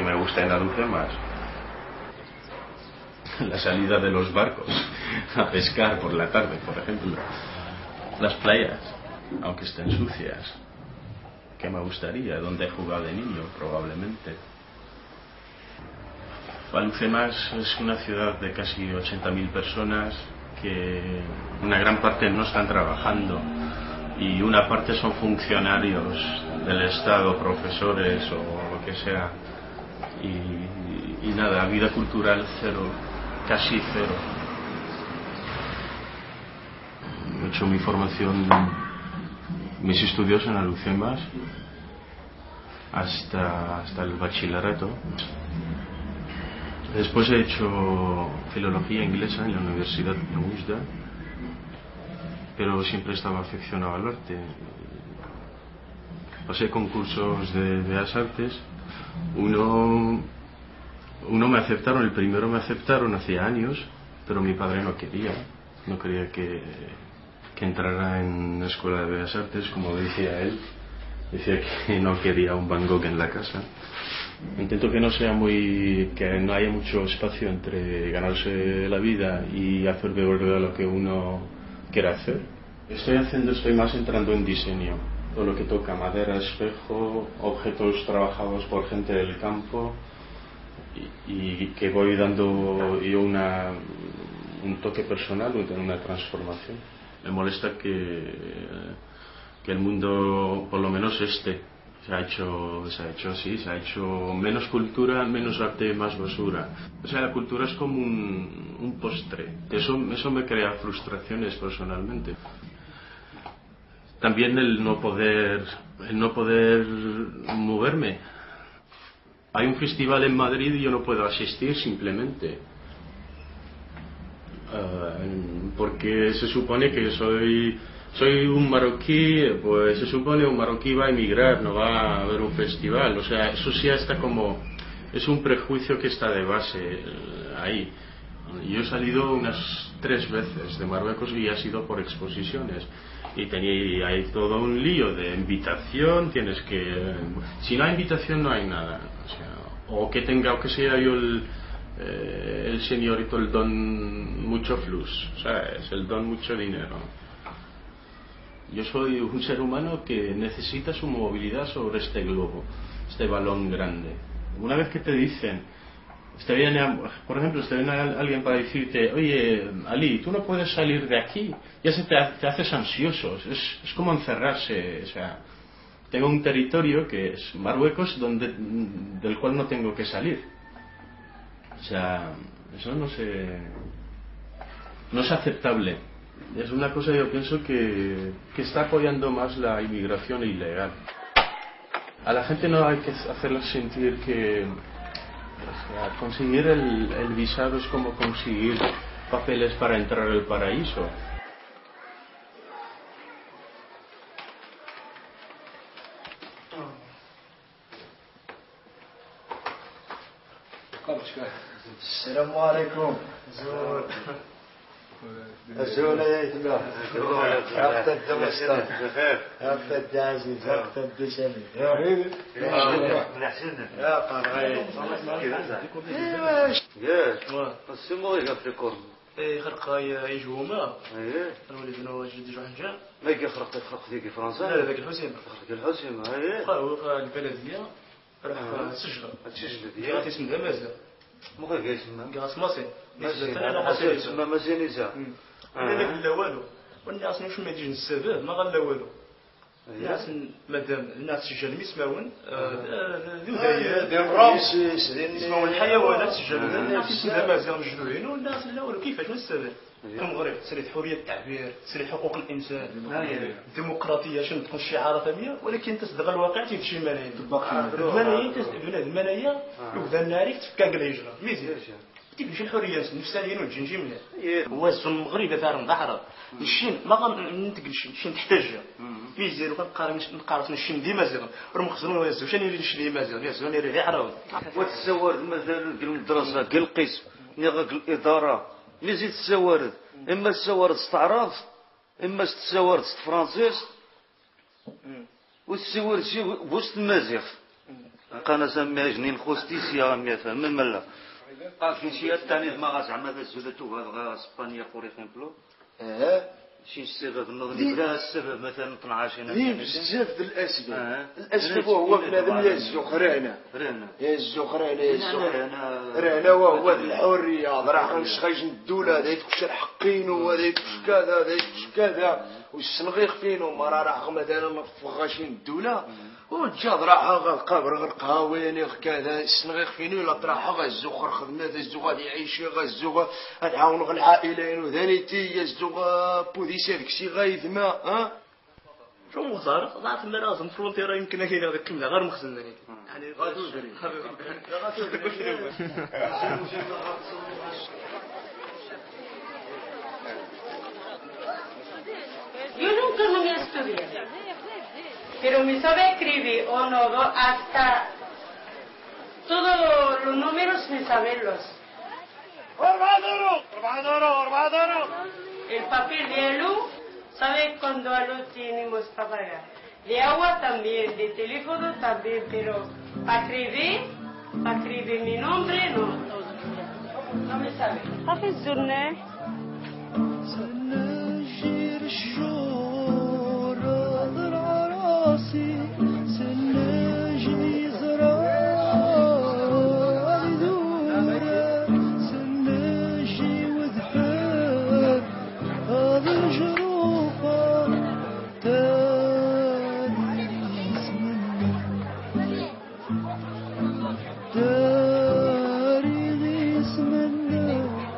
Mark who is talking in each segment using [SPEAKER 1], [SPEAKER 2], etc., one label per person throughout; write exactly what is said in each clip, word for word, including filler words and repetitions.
[SPEAKER 1] me gusta en Alucemas. La salida de los barcos a pescar por la tarde, por ejemplo. Las playas, aunque estén sucias. ¿Qué me gustaría? ¿Dónde he jugado de niño? Probablemente. Alucemas es una ciudad de casi ochenta mil personas que una gran parte no están trabajando y una parte son funcionarios del Estado, profesores o lo que sea. Y, y nada, vida cultural cero, casi cero. He hecho mi formación, mis estudios en Alucemas hasta, hasta el bachillerato. Después he hecho filología inglesa en la Universidad de Ujda, pero siempre estaba aficionado al arte. Pasé concursos de Bellas Artes. Uno, uno me aceptaron, el primero me aceptaron hace años, pero mi padre no quería, no quería que, que entrara en la Escuela de Bellas Artes, como decía él. Decía que no quería un Van Gogh en la casa. Intento que no sea muy, que no haya mucho espacio entre ganarse la vida y hacer de verdad lo que uno quiere hacer. Estoy haciendo, estoy más entrando en diseño, todo lo que toca madera, espejo, objetos trabajados por gente del campo y, y que voy dando yo una, un toque personal, una transformación. Me molesta que, que el mundo, por lo menos este, Se ha hecho, se ha hecho así, se ha hecho menos cultura, menos arte, más basura. O sea, la cultura es como un, un postre. Eso, eso me crea frustraciones personalmente. También el no poder, el no poder moverme. Hay un festival en Madrid y yo no puedo asistir simplemente. Uh, porque se supone que soy... Soy un marroquí, pues se supone un marroquí va a emigrar, no va a haber un festival. O sea, eso sí está como... Es un prejuicio que está de base ahí. Yo he salido unas tres veces de Marruecos y ha sido por exposiciones. Y tenía, hay todo un lío de invitación, tienes que... Si no hay invitación no hay nada. O sea, o que tenga, o que sea yo el... Eh, el señorito, el don mucho flux, ¿sabes? El don mucho dinero. Yo soy un ser humano que necesita su movilidad sobre este globo, este balón grande. Una vez que te dicen, te viene, por ejemplo, te viene alguien para decirte, oye, Ali, tú no puedes salir de aquí, ya se te, te haces ansioso, es, es como encerrarse. O sea, tengo un territorio que es Marruecos, donde, del cual no tengo que salir. O sea, eso no se, no es aceptable. Es una cosa, yo pienso, que, que está apoyando más la inmigración ilegal. A la gente no hay que hacerla sentir que, o sea, conseguir el, el visado es como conseguir papeles para entrar al paraíso.
[SPEAKER 2] السلام عليكم. أزول يا الله. عقد الدمستان. عقد العزيز. عقد الدشمي. يا حبيبي. يا حسين. يا قرعي. ياش. السمو يقفلكم. إيه خرق يجوما. إيه. الولد نو جدي جوحنجا. ما يجي خرق خرق ذيك فرنسا. لا ذاك الحسين. خرق الحسين. إيه. قالوا البلدية. راح السجلة. السجلة ديال. غادي اسم دمازة. مو غير يسمى كاس ماسي ما مازال يسا انا لا والو والناس واش ما يجيش السبب ما غلا والو الناس مادام الناس سجل مسماون ذو ديال رامسيس يسمون الحيوانات سجل الناس مازال مجنونين والناس لا والو كيفاش من السبب المغرب تسريد حريه التعبير تسريد حقوق الانسان الديمقراطيه شنو تكون شعارات ثانيه ولكن تصدق الواقع تيف شي ملايين الملايين تسدبنا الملايين وبدا الناريك تفكا قال يجرى مزيان تيف شي الحريه النفسانيه وتجي مليح هو المغرب دار ظهر الشين ما غننتقل شي تحتاج مزيان وكنقارن نقارن الشين ديما زير ورمخزنوا يزو شنو يريد الشين ديما زير يزو يريد غير عراود وتسوار مثلا قال المدرسه قال القسم قال الاداره اللي زيد السوارد اما السوارد استعراض اما السوارد فرنسيس والسوارد شي بوست المازيغ
[SPEAKER 3] أنا سميها جنين خوستيسيا غمية فهم ملا في شي الثاني ما غزعما ذا الزلتو هذا اسبانيا فور اكزامبل
[SPEAKER 4] اه
[SPEAKER 3] شي السبب نظن بلا السبب مثلا اثناش هنا
[SPEAKER 4] ذي بزاف د الاسباب الاسباب هو بنادم يا الزخرانه
[SPEAKER 3] رانا
[SPEAKER 4] يا الزخرانه يا الزخرانه رانا وهو الحريه راه غنشغيش الدوله هذا يتكش حقينو وهذا يتكش كذا هذا يتكش كذا والسنغيخ فينو ما راه مثلا نفغاشين الدوله وجاد راح غالقبر غالقهاويني كذا السنغيخ فينو لا طراحه غالزوخر خدمه الزو غادي يعيش غالزو غنعاون العائلين وذانيتي الزو بوليس هذاك الشيء غايدما ها
[SPEAKER 2] شو مختار ضعت من راسهم فرونتيرا يمكن كاين هذاك الكلمه غير مخزن يعني
[SPEAKER 4] غادي
[SPEAKER 5] Yo nunca no me estudié, pero me sabe escribir o no, hasta todos los números me saberlos. El papel de luz, sabe cuándo a luz tenemos para pagar. De agua también, de teléfono también, pero para escribir, para escribir mi nombre no, no me sabe. حافظنا
[SPEAKER 6] سنجير الشور ضرع راسي سنجي زرار دورة سنجي وذفر هذا الجروفة تاني اسمنا تاني اسمنا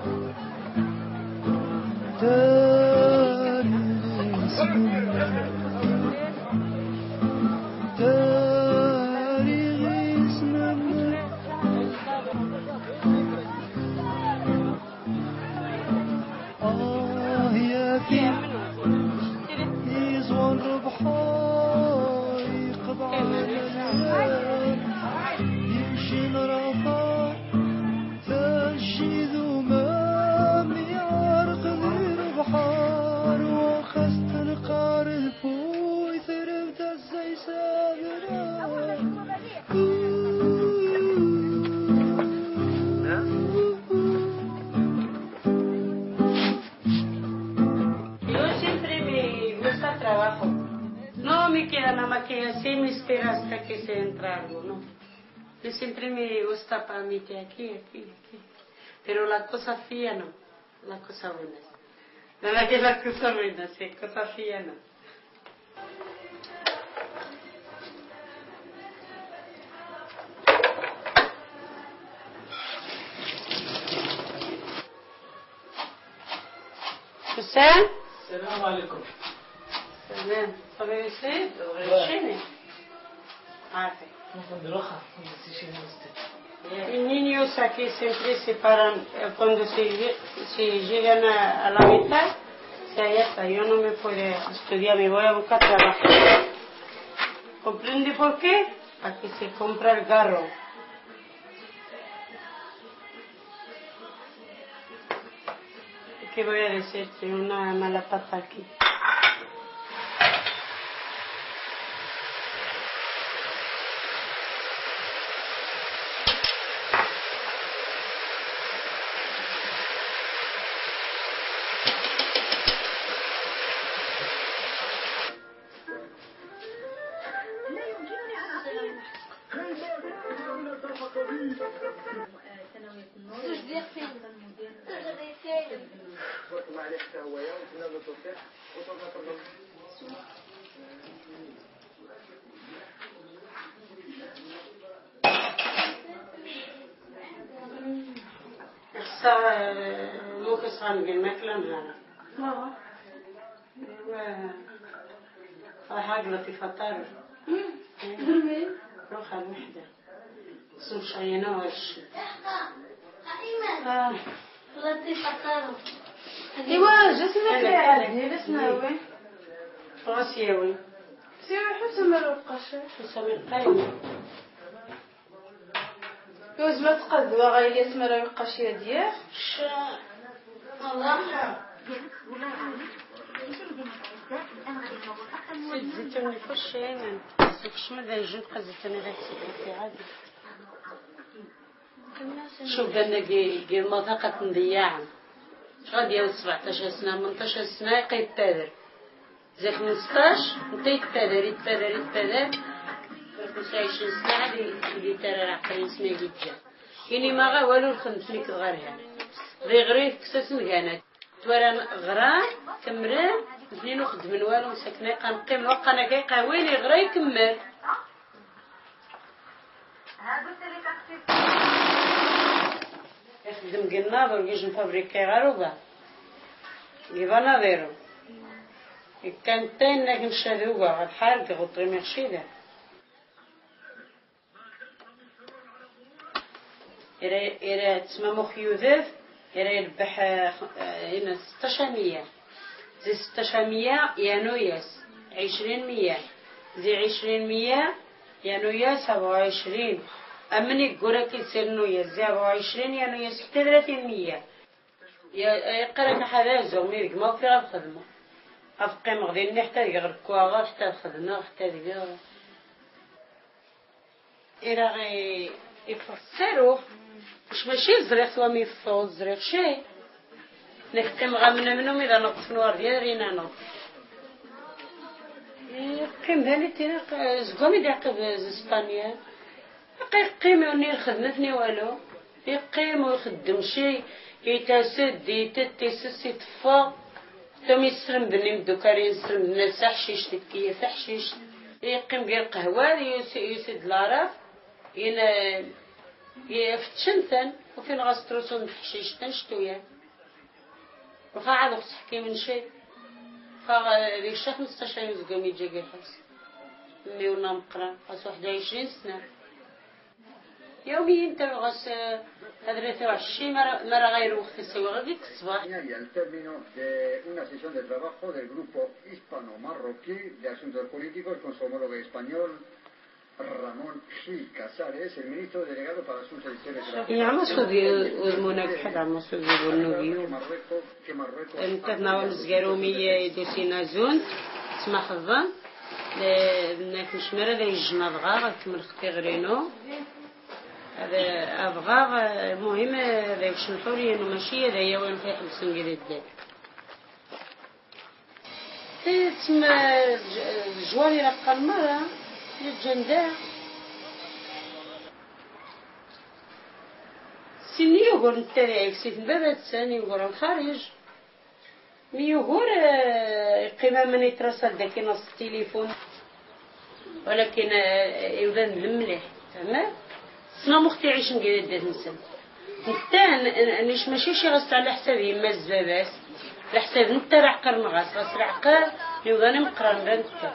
[SPEAKER 5] hasta que se entra algo, ¿no? Yo siempre me gusta para meter aquí, aquí, aquí. Pero la cosa fía no, la cosa buena. Nada que la cosa buena, sí, cosa fía no. حسين؟
[SPEAKER 2] السلام عليكم.
[SPEAKER 5] سلام. صبي سيد وغيشيني. Los niños aquí siempre se paran cuando se, se llegan a, a la mitad, se ya está, yo no me puedo estudiar, me voy a buscar trabajo. ¿Comprende por qué? Para que se compra el garro. ¿Qué voy a decirte? Una mala pata aquí. ممكن صار الماكلة هذا
[SPEAKER 7] ماما
[SPEAKER 5] راح أقلط في فطار روح على الوحدة اسمه شينا وش
[SPEAKER 7] اه غلطي فطار ايوا جسمك عادي لسنا وين
[SPEAKER 5] راسيوي
[SPEAKER 7] سيوي حسن ما لقاش
[SPEAKER 5] حسن القايم
[SPEAKER 7] يوز ما تقدوا غايلي اسمها راه يبقاش يديه
[SPEAKER 5] والله زيتوني كلشي شيء كلشي ما دايجين بقى زيتوني غير تسيبي عادي. شوف انا كي المنطقة نضيعها شغال ديال سبعطاش سنة ثمنطاش سنة يبقى يتبادر زي خمسطاش نتا يتبادر يتبادر يتبادر خمسة وعشرين سنة عاد يدي ترى عقلي سما يجي كيني ما غا والو الخدمت ليك غيرها غير غريت كساس مكانات تورا غرا كمران اثنين وخدمن والو مسكنه كنقيم الوقت انا كيقاويني غرا يكمل يخدم قناضر ويجي نفابريكي غاروبا يبقى ناظرو كان تاينك نشهدوها الحال كغطري مخشيدة إرا إرا تسمى مخ يوذف إرا يربح هنا ستاشر مية زي ستاشر مية يانوياس عشرين مية زي عشرين مية يانوياس سبعة وعشرين أمني قرأ كيصير نوياس زي سبعة وعشرين يانوياس ستة وثلاثين مية يقرأ حدا زومي ما في غير خدمة أفقي مغدين نحتاج غير كواغا حتى الخدمة حتى ديال إلا غي يفسروا مش ماشي زريخ سوا ميفوز زريخ شي نختم غامنا منهم إذا نقص نوار ديالنا نو يقيم بالي تينا زقومي داقب إسبانيا يقيم ونير خدمتني والو يقيم ويخدم شي يتسد يتتسس يتفا تم يسرم بني مدوكاري يسرم الناس حشيش تكيه فحشيش يقيم ديال قهوة يسد العراف ينا يفتشنتن وفين غاستروسون حشيش تنشتويا وخا عاد وقت حكي من شي خا ريشا خمسطاش يوزقوم يجي قرحس ميونا مقرا خاص واحد وعشرين سنة يوميا انت غاس ثلاثة وعشرين مرة غير وقت يسوي غاديك الصباح.
[SPEAKER 8] Al término de una sesión de trabajo del grupo hispano-marroquí de asuntos políticos con su homólogo español Ramón Gil Casares, el ministro delegado para asuntos exteriores de la
[SPEAKER 5] يعني عم سودي المناك حدا عم سودي والنوبيو. أنت تناول زجرومية يدوسينا زون تسمح الظن لأنك مش مرة ذي الجناد غا كمل ختي غرينو. هذا أبغى مهم ذي شنحوري إنه ماشي ذي يوم في حبسن جديد. تسمى جوالي رقم المرة الجنداء سيني يقول نتاعي في الباب الثاني يقول الخارج مي يقول قيمة من يترسل داك نص التليفون ولكن يبان المليح تمام سنا مختي عيش نقدر دات نسن نتا نيش ماشي شي غاس على حسابي ما الزبابات على حساب نتا راه عقر نغاس غاس العقار يوغاني مقران بان نتا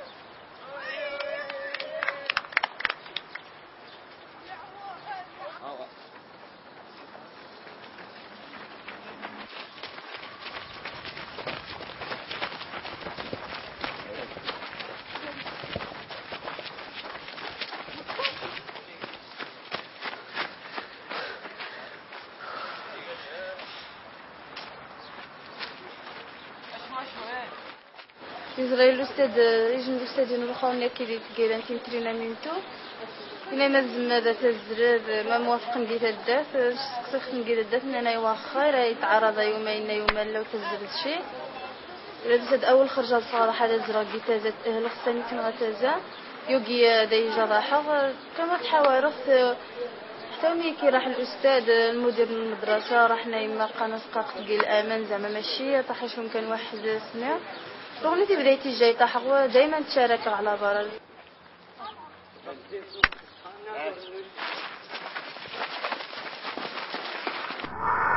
[SPEAKER 7] إسرائيل الأستاذ يجن الأستاذ نروحوا هنا كي تقيل أنتي مترينا مينتو إلا ما زمنا ذات الزراب ما موافق ندير الدات سقسخت ندير الدات من أنا يوخر يتعرض يومين يومين لو تزرد شيء الأستاذ أول خرجة صراحة هذا زراقي تازت أهل خصني كنا تازا يوجي داي جراحة كما تحاول حتى ملي كي راح الأستاذ المدير المدرسة راحنا يما قناص قاق تقيل الأمان زعما ماشي طاحش ممكن واحد سنة رغم بدايتي جاي طاح دائما تشارك على برا
[SPEAKER 6] Thank you.